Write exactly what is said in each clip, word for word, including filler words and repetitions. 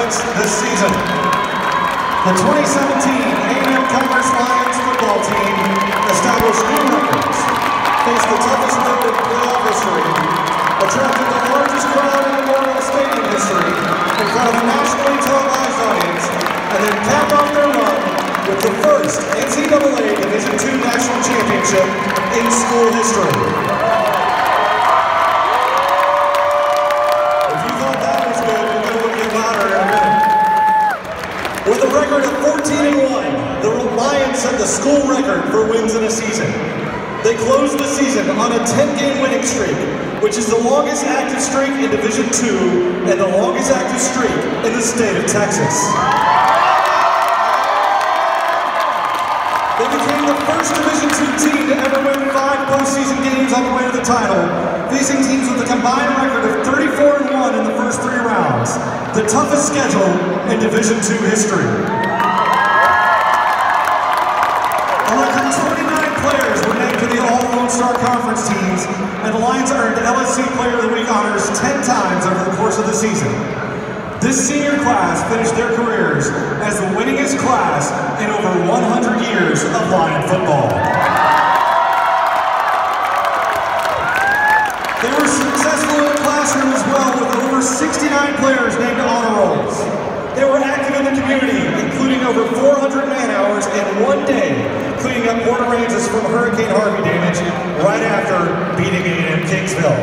points this season. The twenty seventeen A and M Commerce Lions football team established new records, faced the toughest road in playoff history, attracted the largest crowd in Memorial Stadium history in front of a nationally televised audience, and then capped off their run with the first N C double A Division two National Championship in school history. If you thought that was good, you're going to get louder in a minute. With a record of fourteen and one, the Lions set the school record for wins in a season. They closed the season on a ten-game winning streak, which is the longest active streak in Division two and the longest active streak in the state of Texas. They became the first Division two team to ever win five postseason games on the way to the title, facing teams with a combined record of thirty-four and one in the first three rounds, the toughest schedule in Division two history. A record twenty-nine players were named to the All-Lone Star Conference teams, and the Lions earned L S C Player of the Week honors ten times over the course of the season. This senior class finished their careers as the winningest class in over one hundred years of Lion football. They were successful in the classroom as well, with over sixty-nine players named to honor rolls. They were active in the community, including over four hundred man-hours in one day, cleaning up Port Aransas from Hurricane Harvey damage right after beating A and M Kingsville.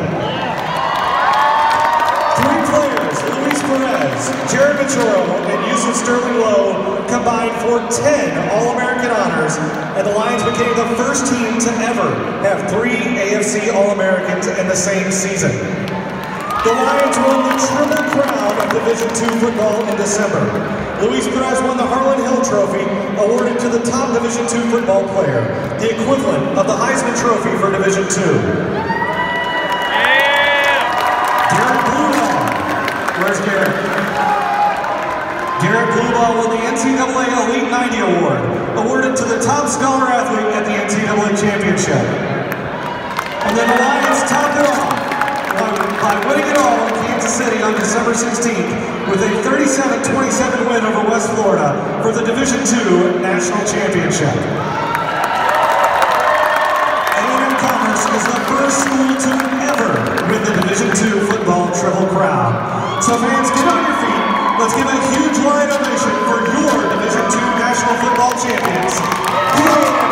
Three players, Luis Perez, Jared Machoro, and Yusuf Sterling Lowe, combined for ten All-American honors, and the Lions became the first team to ever have three A F C All-Americans in the same season. The Lions won the Triple Crown of Division two football in December. Luis Perez won the Harlan Hill Trophy, awarded to the top Division two football player, the equivalent of the Heisman Trophy for Division two. Where's Garrett? Garrett Blueball won the N C double A Elite ninety Award, awarded to the top scholar athlete at the N C double A Championship. And then the Lions topped it off by winning it all in Kansas City on December sixteenth with a thirty-seven twenty-seven win over West Florida for the Division two National Championship. A and M Commerce is the first school to ever win the Division two football Triple Crown. So fans, get on your feet. Let's give a huge live ovation for your Division two National Football Champions, the A and M